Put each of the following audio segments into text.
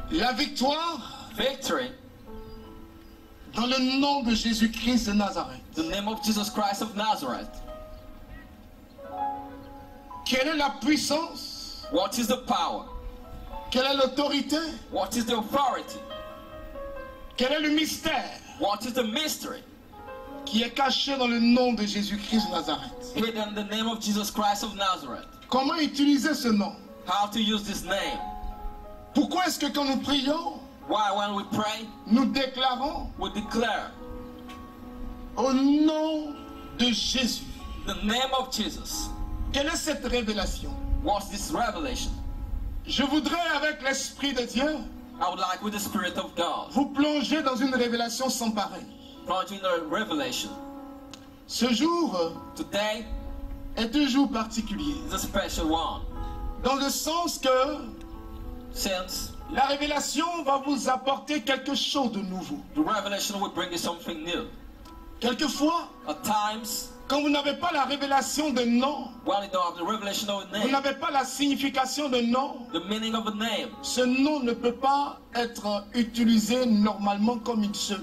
La victoire. Victory. Dans le nom de Jésus-Christ de Nazareth. The name of Jesus Christ of Nazareth. Quelle est la puissance? What is the power? Quelle est l'autorité? What is the authority? Quel est le mystère What is the mystery? qui est caché dans le nom de Jésus-Christ de Nazareth? Hidden in the name of Jesus Christ of Nazareth. Comment utiliser ce nom? How to use this name? Pourquoi est-ce que quand nous prions, Why when we pray, nous déclarons we declare au nom de Jésus? the name of Jesus? Quelle est cette révélation? What's this revelation? Je voudrais, avec l'Esprit de Dieu, I would like with the Spirit of God vous plonger dans une révélation sans pareil. plunge in a revelation. Ce jour Today est un jour particulier, is a special one. dans le sens que Since la révélation va vous apporter quelque chose de nouveau. the revelation will bring you something new. Quelquefois, At times, quand vous n'avez pas la révélation d'un nom, when you don't have the revelation of a vous name, n'avez pas la signification d'un nom, the meaning of a name, ce nom ne peut pas être utilisé normalement comme il se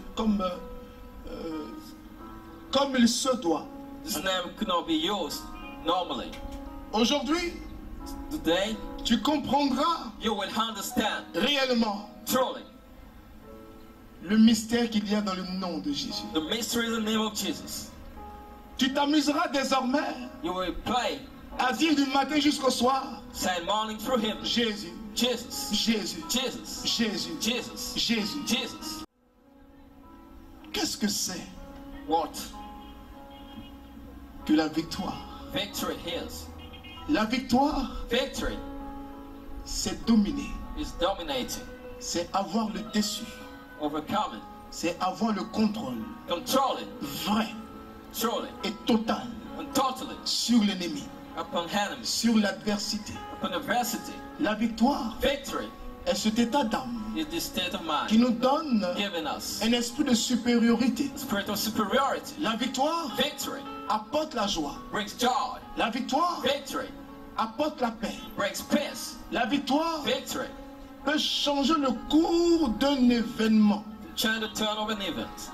doit. this name could not be used normally. Aujourd'hui, Today, tu comprendras you will understand réellement truly le mystère qu'il y a dans le nom de Jésus. the mystery in the name of Jesus. Tu t'amuseras désormais You will play, à dire du matin jusqu'au soir, say morning through him, Jésus, Jesus, Jésus, Jesus, Jésus, Jesus, Jésus. Jesus. Qu'est-ce que c'est What que la victoire? victory is? La victoire, Victory c'est dominer, is dominating, c'est avoir le dessus, overcoming, c'est avoir le contrôle controlling, vrai truly et total and totally sur l'ennemi, upon enemies, sur l'adversité. upon adversity. La victoire Victory est cet état d'âme is the state of qui mind nous donne giving us un esprit de supériorité. spirit of superiority. La victoire Victory apporte la joie. brings joy. La victoire Victory apporte la paix. brings peace. La victoire Victory peut changer le cours d'un événement. change the turn of an event.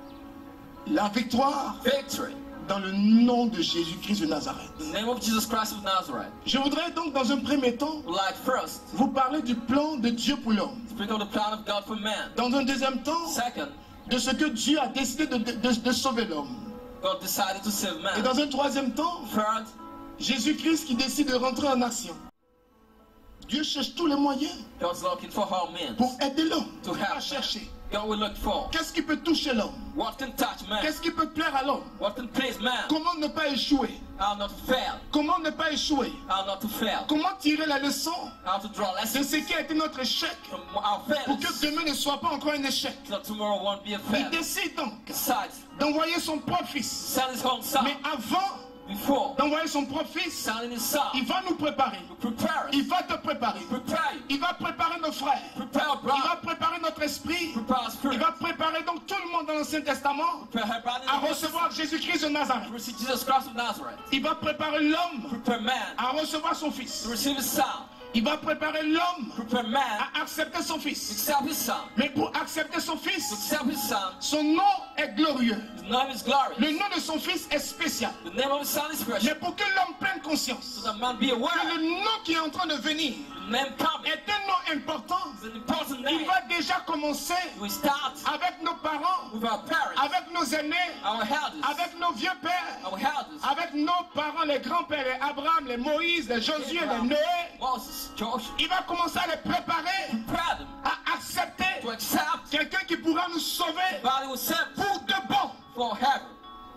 La victoire Victory dans le nom de Jésus-Christ de Nazareth. in the name of Jesus Christ of Nazareth. Je voudrais donc dans un premier temps Like first, vous parler du plan de Dieu pour l'homme. speak of the plan of God for man. Dans un deuxième temps, Second, de ce que Dieu a décidé de sauver l'homme. God decided to save Et man. dans un troisième temps, Third, Jésus-Christ qui décide de rentrer en action. Dieu cherche tous les moyens God's looking for all men pour aider l'homme to help à man. chercher. God will look for Qu'est-ce qui peut toucher l'homme? what can touch man, Qu'est-ce qui peut plaire à l'homme? what can please man, Comment ne pas échouer? how not to fail, Comment ne pas échouer? how not to fail, Comment tirer la leçon how to draw de lessons ce qui a été notre échec from our pour que failures, demain ne soit pas encore un échec? so tomorrow won't be a Il failure. décide donc Besides, d'envoyer son propre fils. send his own son. Mais avant Before d'envoyer son propre fils, sending his son, il va nous préparer. prepare us, Il va te préparer. prepare you, Il va préparer nos frères. prepare our Il va brother, préparer notre esprit. prepare our Il spirit, va préparer donc tout le monde dans l'Ancien Testament prepare her body à recevoir Jésus-Christ de to Nazareth. receive Jesus Christ of Nazareth, Il va préparer l'homme prepare man à recevoir son fils. to receive his son, Il va préparer l'homme prepare man à accepter son to fils. accept his son, Mais pour accepter son to fils, accept his son. son nom est glorieux. His name is glorious. Le nom de son fils est spécial. The name of his son is Mais precious. pour que l'homme prenne conscience So that man be que aware. le nom qui est en train de venir The name coming est un nom important, is an important il name. va déjà commencer We start avec nos parents, with our parents, avec nos aînés, our elders, avec nos vieux pères, our elders, avec nos parents, les grands-pères, les Abraham, les Moïse, les Josué, les Noé. Moses, Joshua. Il va commencer à les préparer Prepare them à accepter to accept quelqu'un qui pourra nous sauver body will save pour de bon. forever.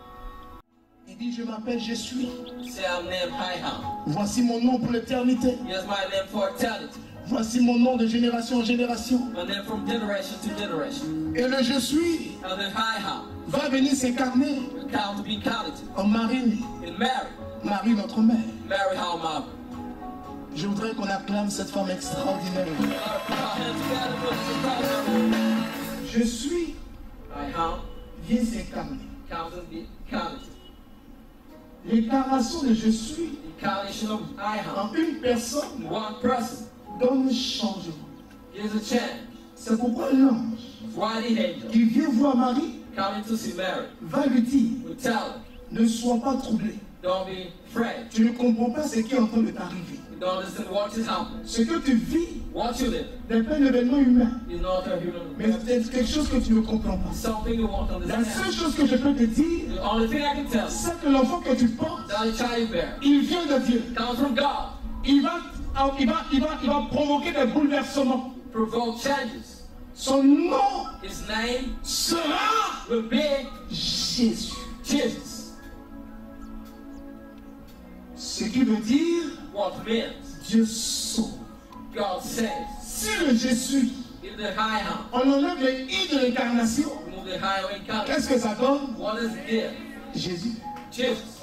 Il dit, je m'appelle, je suis. Say I'm named Hi-Ham. Voici mon nom pour l'éternité. Here's my name for eternity. Voici mon nom de génération en génération. My name from generation to generation. Et le je suis And then Hi-Ham va venir s'incarner will count to be counted en Marie, in Mary. Marie notre mère. Mary, our mother. Je voudrais qu'on acclame cette femme extraordinaire. Put our hands together for this. Je suis Hi-Ham vient s'incarner. count to be counted. L'incarnation de je suis Incarnation of Hi-Ham. en une personne One person donne changement. gives a change. C'est pourquoi l'ange Why the angel qui vient voir Marie coming to see Mary va lui dire, will tell her, ne sois pas troublé. don't be afraid. Tu ne comprends pas ce qui est en train de t'arriver. You don't understand what is happening. Ce que tu vis What you live n'est pas un événement humain, is not a human mais c'est quelque chose que tu ne comprends pas. something you won't La understand. seule chose que je peux te dire, The only thing I can tell you c'est que l'enfant que tu portes, that the child you bear il vient de Dieu. comes from God, Il va provoquer des bouleversements. provoke changes. Son nom His name sera will be Jésus. Jesus. Ce qui veut dire What means Dieu sauve. God saves. Si le Jésus, In the high hand, on enlève le I de l'incarnation, remove the high way count. qu'est-ce que ça donne? What does it give? Jésus. Jesus.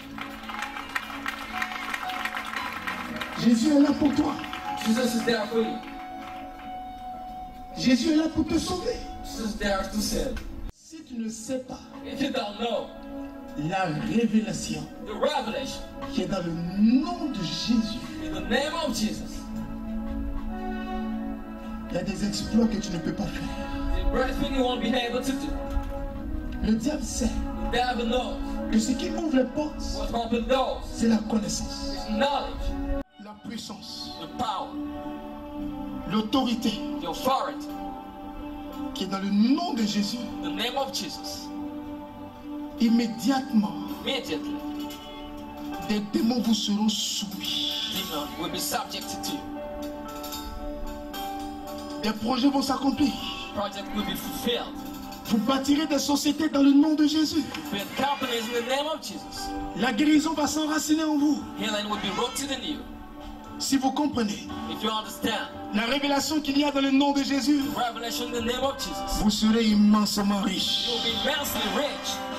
Jésus est là pour toi. Jesus is there for you. Jésus est là pour te sauver. Jesus is there to save. Si tu ne sais pas If you don't know la révélation the revelation qui est dans le nom de Jésus, in the name of Jesus, il y a des exploits que tu ne peux pas faire. the great thing you won't be able to do. Le diable sait The devil knows que ce qui ouvre les portes, what opens doors c'est la connaissance, is knowledge, la puissance, the power, l'autorité the authority. qui est dans le nom de Jésus. The name of Jesus. Immédiatement, Immediately, des démons vous seront soumis. demon will be subjected to you. Des projets vont s'accomplir. Project will be fulfilled. Vous bâtirez des sociétés dans le nom de Jésus. Build companies in the name of Jesus. La guérison va s'enraciner en vous. Healing will be rooted in you. Si vous comprenez If you understand la révélation qu'il y a dans le nom de Jésus, the revelation in the name of Jesus, vous serez immensement riche. you'll be immensely rich.